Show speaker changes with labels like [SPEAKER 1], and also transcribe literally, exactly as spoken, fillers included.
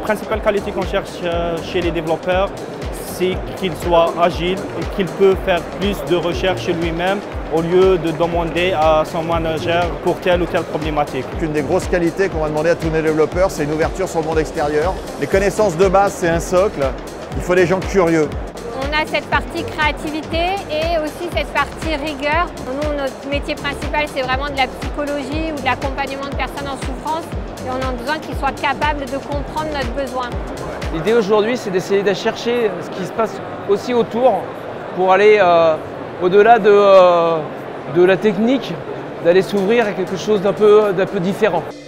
[SPEAKER 1] principale qualité qu'on cherche chez les développeurs, c'est qu'il soit agile et qu'il peut faire plus de recherche lui-même au lieu de demander à son manager pour telle ou telle problématique.
[SPEAKER 2] Une des grosses qualités qu'on va demander à tous nos développeurs, c'est une ouverture sur le monde extérieur. Les connaissances de base, c'est un socle. Il faut des gens curieux.
[SPEAKER 3] On a cette partie créativité et aussi cette partie rigueur. Nous, notre métier principal, c'est vraiment de la psychologie ou de l'accompagnement de personnes en souffrance. Et on a besoin qu'ils soient capables de comprendre notre besoin.
[SPEAKER 4] L'idée aujourd'hui, c'est d'essayer de chercher ce qui se passe aussi autour pour aller euh, au-delà de, euh, de la technique, d'aller s'ouvrir à quelque chose d'un peu, d'un peu différent.